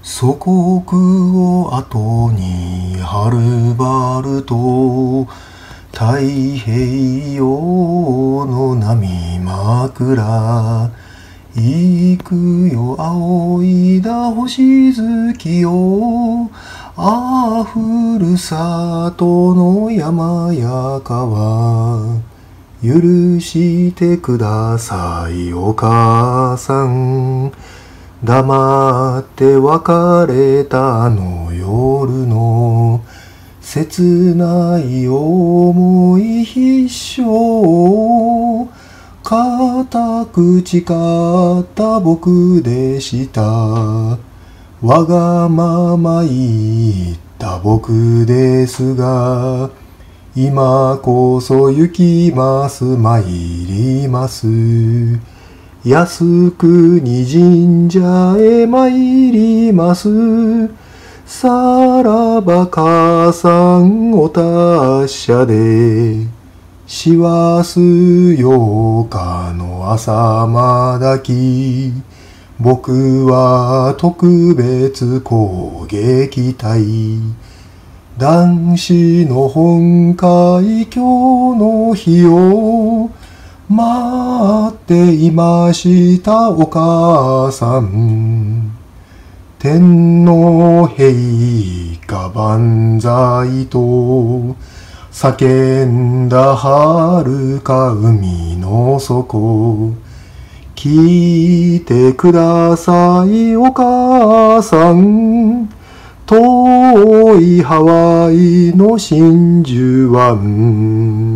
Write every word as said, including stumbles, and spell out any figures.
祖国を後にはるばると太平洋の波枕行くよ仰いだ星月よああふるさとの山や川許してくださいお母さん黙って別れたあの夜の切ない思い必勝固く誓った僕でしたわがまま言った僕ですが今こそ行きます参ります靖国神社へ参ります。さらば母さんお達者で、師走ようかの朝まだき、僕は特別攻撃隊。男子の本会今日の日を、待っていましたお母さん。天皇陛下万歳と叫んだ遥か海の底。聞いてくださいお母さん。遠いハワイの真珠湾。